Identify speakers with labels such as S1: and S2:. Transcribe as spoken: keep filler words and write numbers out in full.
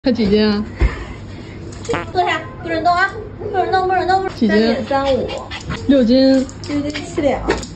S1: 它几斤啊？
S2: 坐下，不准动啊！不准动，不准动！
S1: 几斤？
S2: 三点三五，
S1: 六斤。
S2: 六斤七两。